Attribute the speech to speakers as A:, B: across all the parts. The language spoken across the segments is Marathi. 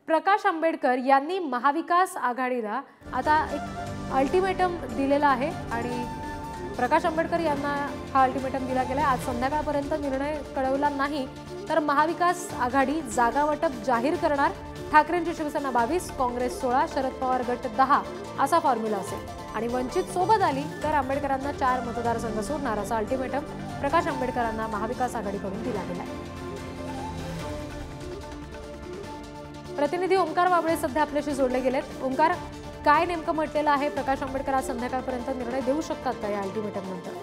A: प्रकाश आंबेडकर यांनी महाविकास आघाडीला आता एक अल्टिमेटम दिलेला आहे आणि प्रकाश आंबेडकर यांना हा अल्टिमेटम दिला गेला। आज संध्याकाळपर्यंत निर्णय कळवला नाही तर महाविकास आघाडी जागा वाटप जाहीर करणार। ठाकरेंची शिवसेना 22, काँग्रेस 16, शरद पवार गट 10 असा फॉर्म्युला असेल आणि वंचित सोबत आली तर आंबेडकरांना 4 मतदारसंघ सोडणार असा अल्टिमेटम प्रकाश आंबेडकरांना महाविकास आघाडीकडून दिला गेला आहे। प्रतिनिधी ओंकार बाबळे सध्या आपल्याशी जोडले गेलेत। ओंकार, काय नेमकं म्हटलेलं आहे? प्रकाश आंबेडकर आज संध्याकाळपर्यंत निर्णय देऊ शकतात का या अल्टिमेटम नंतर?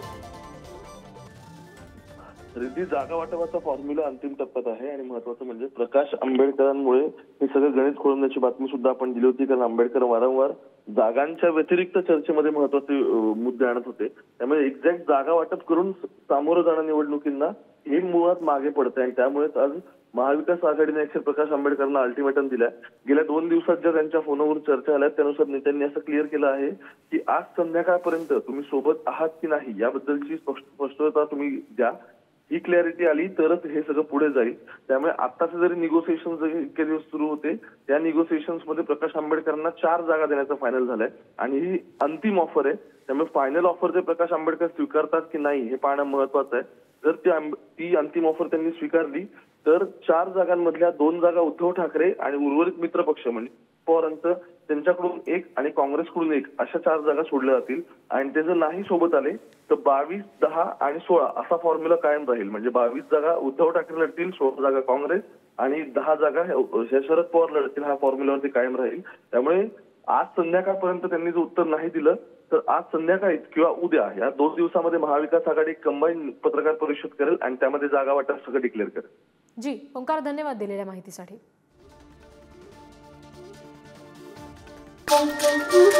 B: रिद्धी, जागा वाटपाचा फॉर्म्युला अंतिम टप्प्यात आहे आणि महत्त्वाचं म्हणजे प्रकाश आंबेडकरांमुळे हे सगळं गणित खोळंबण्याची बातमी सुद्धा आपण दिली होती, कारण आंबेडकर वारंवार जागांच्या व्यतिरिक्त चर्चेमध्ये महत्त्वाचे मुद्दे आणत होते। त्यामुळे एक्झॅक्ट जागा वाटप करून सामोरं जाणं निवडणुकींना हे मुळात मागे पडतंय आणि त्यामुळेच आज महाविकास आघाडीने प्रकाश आंबेडकरांना अल्टिमेटम दिलाय। गेल्या 2 दिवसात ज्या त्यांच्या फोनवर चर्चा झाल्या त्यानुसार नेत्यांनी असं क्लिअर केलं आहे की आज संध्याकाळपर्यंत तुम्ही सोबत आहात की नाही याबद्दलची स्पष्टता तुम्ही द्या। ही क्लॅरिटी आली तरच हे सगळं पुढे जाईल। त्यामुळे आताचे जरी निगोसिएशन इतके दिवस सुरू होते त्या निगोसिएशन्स मध्ये प्रकाश आंबेडकरांना 4 जागा देण्याचं फायनल झालंय आणि ही अंतिम ऑफर आहे। त्यामुळे फायनल ऑफर ते प्रकाश आंबेडकर स्वीकारतात की नाही हे पाहणं महत्वाचं आहे। जर ती अंतिम ऑफर त्यांनी स्वीकारली तर 4 जागांमधल्या 2 जागा उद्धव ठाकरे आणि उर्वरित मित्र पक्ष म्हणजे पवारांचं त्यांच्याकडून 1 आणि काँग्रेसकडून 1 अशा 4 जागा सोडल्या जातील आणि ते जर नाही सोबत आले तर 22, 10 आणि 16 असा फॉर्म्युला कायम राहील। म्हणजे 22 जागा उद्धव ठाकरे लढतील, 16 जागा काँग्रेस आणि 10 जागा शरद पवार लढतील। हा फॉर्म्युलावरती कायम राहील। त्यामुळे आज संध्याकाळपर्यंत त्यांनी जर उत्तर नाही दिलं तर आज संध्याकाळी किंवा उद्या या 2 दिवसामध्ये महाविकास आघाडी कंबाईन पत्रकार परिषद करेल आणि त्यामध्ये जागा वाटप सगळं डिक्लेअर करेल।
A: जी ओंकार, धन्यवाद दिलेल्या माहितीसाठी।